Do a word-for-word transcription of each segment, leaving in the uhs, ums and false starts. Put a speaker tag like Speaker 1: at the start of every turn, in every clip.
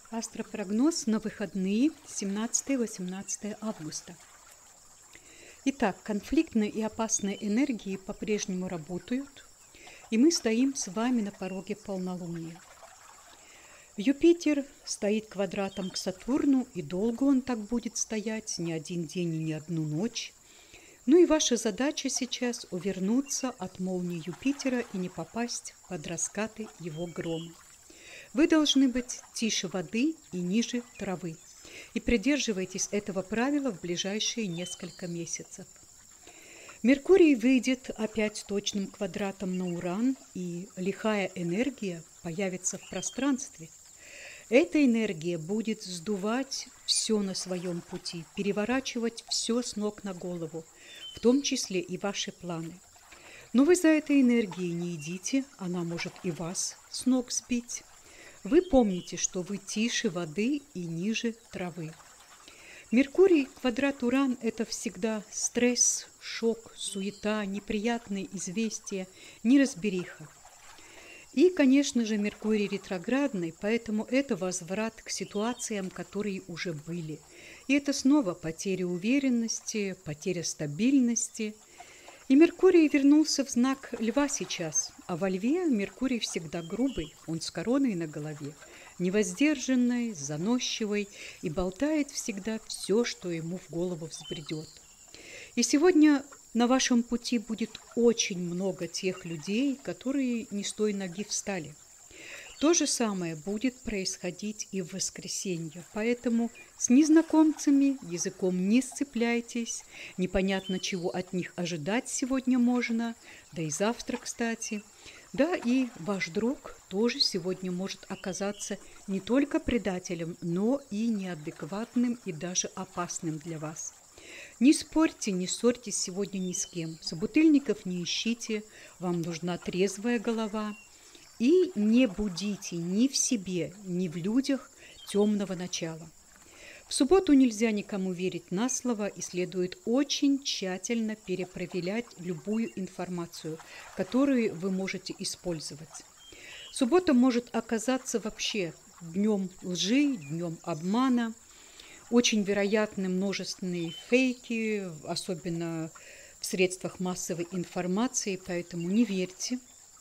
Speaker 1: Астропрогноз на выходные семнадцатое-восемнадцатое августа. Итак, конфликтные и опасные энергии по-прежнему работают, и мы стоим с вами на пороге полнолуния. Юпитер стоит квадратом к Сатурну, и долго он так будет стоять, не один день и не одну ночь. Ну и ваша задача сейчас увернуться от молнии Юпитера и не попасть под раскаты его грома. Вы должны быть тише воды и ниже травы. И придерживайтесь этого правила в ближайшие несколько месяцев. Меркурий выйдет опять точным квадратом на Уран, и лихая энергия появится в пространстве. Эта энергия будет сдувать все на своем пути, переворачивать все с ног на голову, в том числе и ваши планы. Но вы за этой энергией не идите, она может и вас с ног сбить. Вы помните, что вы тише воды и ниже травы. Меркурий квадрат Уран – это всегда стресс, шок, суета, неприятные известия, неразбериха. И, конечно же, Меркурий ретроградный, поэтому это возврат к ситуациям, которые уже были. И это снова потеря уверенности, потеря стабильности. И Меркурий вернулся в знак Льва сейчас, а во Льве Меркурий всегда грубый, он с короной на голове, невоздержанный, заносчивый и болтает всегда все, что ему в голову взбредет. И сегодня на вашем пути будет очень много тех людей, которые не с той ноги встали. То же самое будет происходить и в воскресенье, поэтому с незнакомцами языком не сцепляйтесь, непонятно, чего от них ожидать сегодня можно, да и завтра, кстати. Да, и ваш друг тоже сегодня может оказаться не только предателем, но и неадекватным и даже опасным для вас. Не спорьте, не ссорьтесь сегодня ни с кем, собутыльников не ищите, вам нужна трезвая голова. И не будите ни в себе, ни в людях темного начала. В субботу нельзя никому верить на слово и следует очень тщательно перепроверять любую информацию, которую вы можете использовать. Суббота может оказаться вообще днем лжи, днем обмана. Очень вероятны множественные фейки, особенно в средствах массовой информации, поэтому не верьте.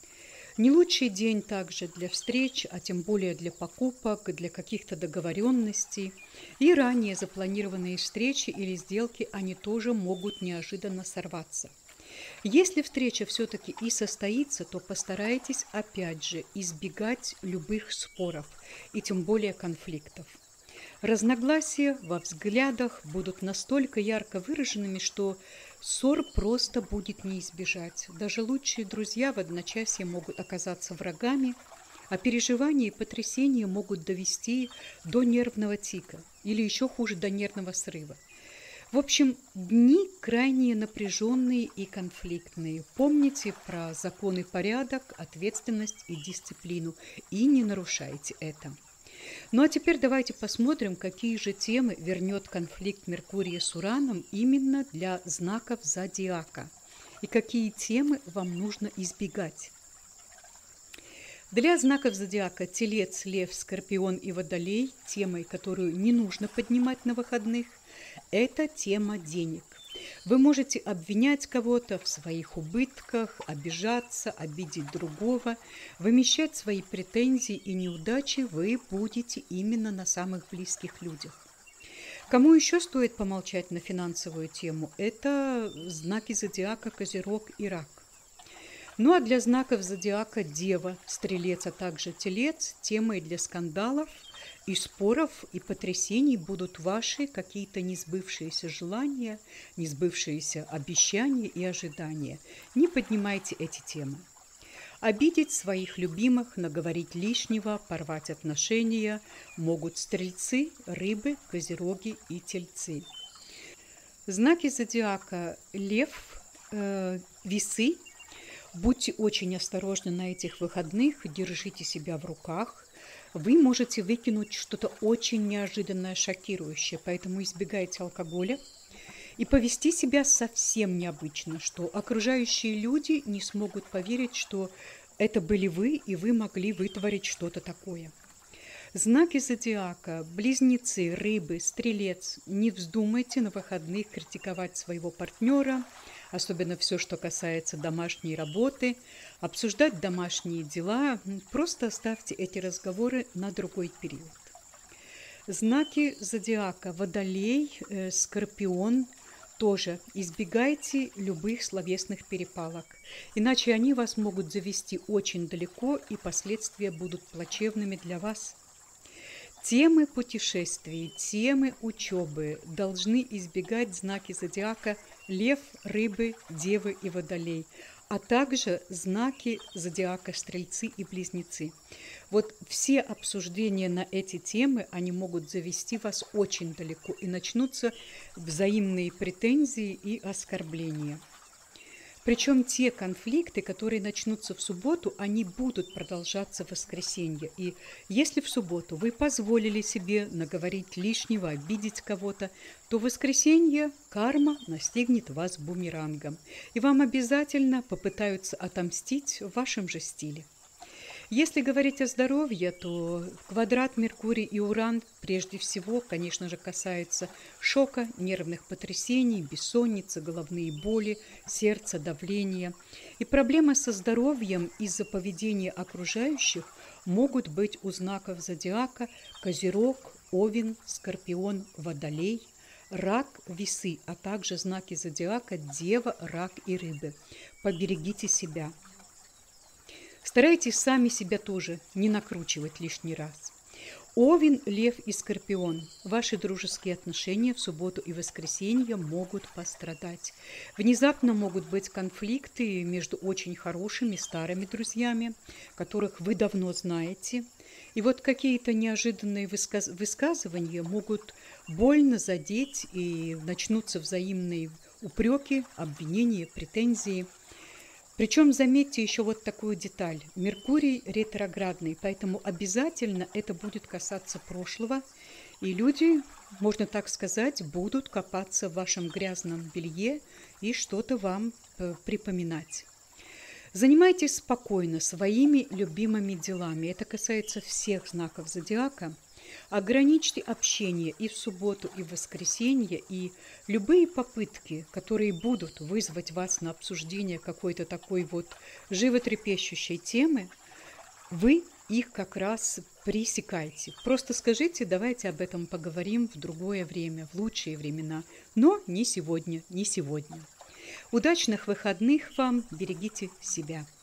Speaker 1: Не лучший день также для встреч, а тем более для покупок, для каких-то договоренностей. И ранее запланированные встречи или сделки, они тоже могут неожиданно сорваться. Если встреча все-таки и состоится, то постарайтесь опять же избегать любых споров и тем более конфликтов. Разногласия во взглядах будут настолько ярко выраженными, что ссор просто будет не избежать. Даже лучшие друзья в одночасье могут оказаться врагами, а переживания и потрясения могут довести до нервного тика или еще хуже, до нервного срыва. В общем, дни крайне напряженные и конфликтные. Помните про закон и порядок, ответственность и дисциплину и не нарушайте это. Ну а теперь давайте посмотрим, какие же темы вернет конфликт Меркурия с Ураном именно для знаков зодиака и какие темы вам нужно избегать. Для знаков зодиака Телец, Лев, Скорпион и Водолей темой, которую не нужно поднимать на выходных, это тема денег. Вы можете обвинять кого-то в своих убытках, обижаться, обидеть другого, вымещать свои претензии и неудачи вы будете именно на самых близких людях. Кому еще стоит помолчать на финансовую тему? Это знаки зодиака Козерог и Рак. Ну а для знаков зодиака Дева, Стрелец, а также Телец темой для скандалов и споров и потрясений будут ваши какие-то несбывшиеся желания, несбывшиеся обещания и ожидания. Не поднимайте эти темы. Обидеть своих любимых, наговорить лишнего, порвать отношения могут Стрельцы, Рыбы, Козероги и Тельцы. Знаки зодиака Лев, э, Весы. Будьте очень осторожны на этих выходных, держите себя в руках. Вы можете выкинуть что-то очень неожиданное, шокирующее, поэтому избегайте алкоголя и повести себя совсем необычно, что окружающие люди не смогут поверить, что это были вы, и вы могли вытворить что-то такое. Знаки зодиака, близнецы, рыбы, стрелец, не вздумайте на выходных критиковать своего партнера, особенно все, что касается домашней работы, обсуждать домашние дела, просто оставьте эти разговоры на другой период. Знаки зодиака, водолей, э, скорпион, тоже избегайте любых словесных перепалок, иначе они вас могут завести очень далеко, и последствия будут плачевными для вас. Темы путешествий, темы учебы должны избегать знаки зодиака Лев, Рыбы, Девы и Водолей, а также знаки зодиака Стрельцы и Близнецы. Вот все обсуждения на эти темы, они могут завести вас очень далеко, и начнутся взаимные претензии и оскорбления. Причем те конфликты, которые начнутся в субботу, они будут продолжаться в воскресенье. И если в субботу вы позволили себе наговорить лишнего, обидеть кого-то, то в воскресенье карма настигнет вас бумерангом. И вам обязательно попытаются отомстить в вашем же стиле. Если говорить о здоровье, то квадрат Меркурий и Уран прежде всего, конечно же, касается шока, нервных потрясений, бессонницы, головные боли, сердца, давления. И проблемы со здоровьем из-за поведения окружающих могут быть у знаков зодиака Козерог, Овен, Скорпион, Водолей, Рак, Весы, а также знаки зодиака Дева, Рак и Рыбы. Поберегите себя. Старайтесь сами себя тоже не накручивать лишний раз. Овен, Лев и Скорпион. Ваши дружеские отношения в субботу и воскресенье могут пострадать. Внезапно могут быть конфликты между очень хорошими старыми друзьями, которых вы давно знаете. И вот какие-то неожиданные высказ... высказывания могут больно задеть, и начнутся взаимные упреки, обвинения, претензии. Причем заметьте еще вот такую деталь. Меркурий ретроградный, поэтому обязательно это будет касаться прошлого. И люди, можно так сказать, будут копаться в вашем грязном белье и что-то вам припоминать. Занимайтесь спокойно своими любимыми делами. Это касается всех знаков зодиака. Ограничьте общение и в субботу, и в воскресенье, и любые попытки, которые будут вызвать вас на обсуждение какой-то такой вот животрепещущей темы, вы их как раз пресекайте. Просто скажите: давайте об этом поговорим в другое время, в лучшие времена, но не сегодня, не сегодня. Удачных выходных вам, берегите себя.